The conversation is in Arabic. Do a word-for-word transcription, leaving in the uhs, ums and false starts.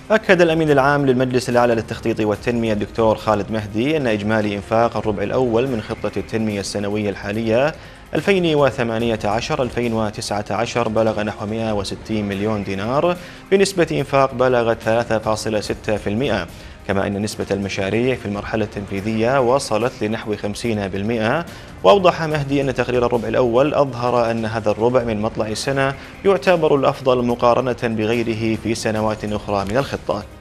أكد الأمين العام للمجلس الأعلى للتخطيط والتنمية الدكتور خالد مهدي أن إجمالي إنفاق الربع الأول من خطة التنمية السنوية الحالية ألفين وثمانية عشر ألفين وتسعة عشر بلغ نحو مئة وستين مليون دينار بنسبة إنفاق بلغت ثلاثة فاصلة ستة بالمئة، كما أن نسبة المشاريع في المرحلة التنفيذية وصلت لنحو خمسين بالمئة. وأوضح مهدي أن تقرير الربع الأول أظهر أن هذا الربع من مطلع السنة يعتبر الأفضل مقارنة بغيره في سنوات أخرى من الخطة.